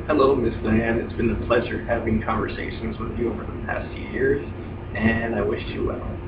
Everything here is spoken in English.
Hello, Miss Diane. It's been a pleasure having conversations with you over the past few years, and I wish you well.